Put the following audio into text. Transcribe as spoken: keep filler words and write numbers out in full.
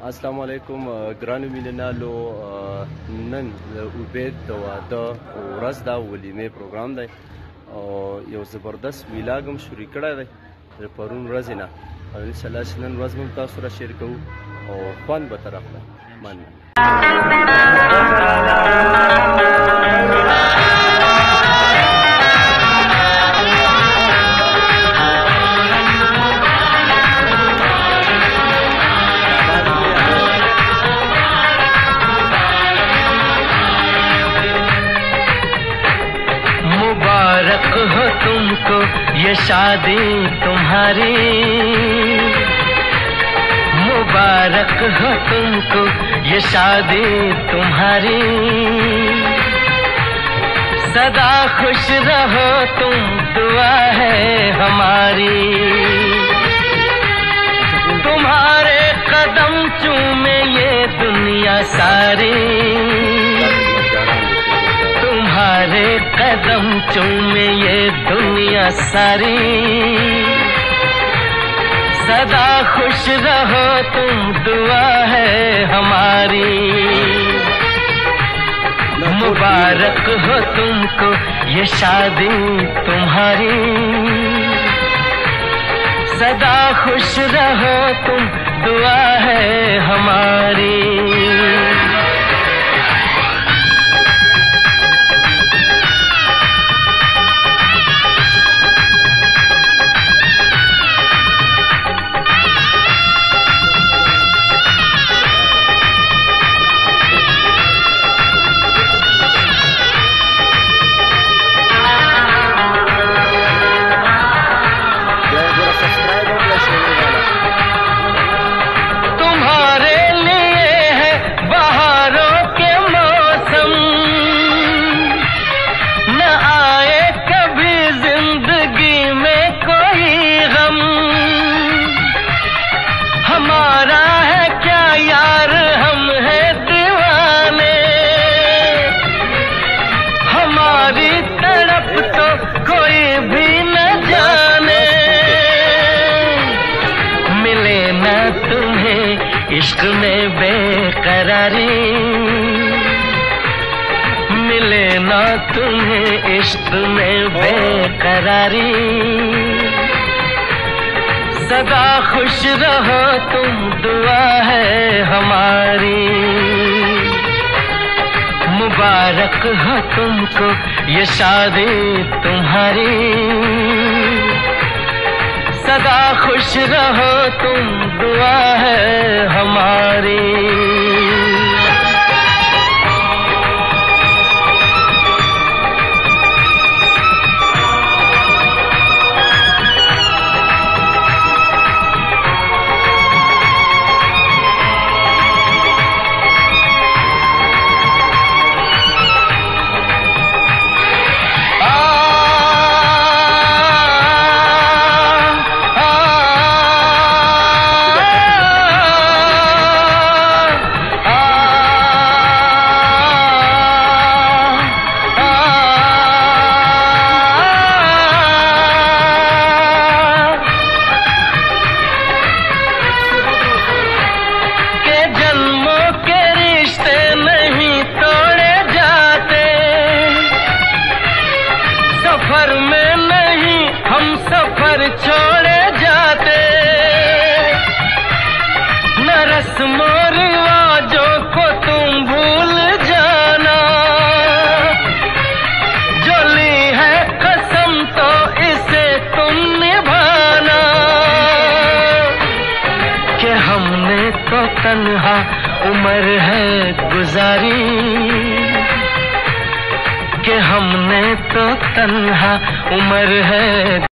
अस्सलाम वालेकुम ګرانو میننالو نن عبید د واده ورځ دا ولیمې پروګرام دی او یو زبردست ویلاګ هم شروع کړی دی د پرون ورځې نه او انشاءالله چې نن ورځ به هم تاسو سره شیر کوو او خوند به تر اخلو مننه. मुबारक हो तुमको ये शादी तुम्हारी, मुबारक हो तुमको ये शादी तुम्हारी, सदा खुश रहो तुम दुआ है हमारी, तुम्हारे कदम चूमे ये दुनिया सारी, तुम्हारे कदम चूमे ये दुनिया सारी, सदा खुश रहो तुम दुआ है हमारी, मुबारक हो तुमको ये शादी तुम्हारी, सदा खुश रहो तुम दुआ है हमारी. तुम्हारे लिए है बहारों के मौसम, न आए कभी जिंदगी में कोई गम, हमारा है क्या यार हम है दीवाने, हमारी तड़प तो कोई भी न जाने, मिले न तुम्हें इश्क में बेकरारी, मिले ना तुम्हें इश्क में बेकरारी, सदा खुश रहो तुम दुआ है हमारी, मुबारक हो तुमको ये शादी तुम्हारी, सदा खुश रहो तुम दुआ है हमारी. सफर में नहीं हम सफर छोड़े जाते, न रस्मों रिवाजों को तुम भूल जाना, जो ली है कसम तो इसे तुम निभाना, कि हमने तो तन्हा उम्र है गुजारी, कि हमने तो तन्हा उम्र है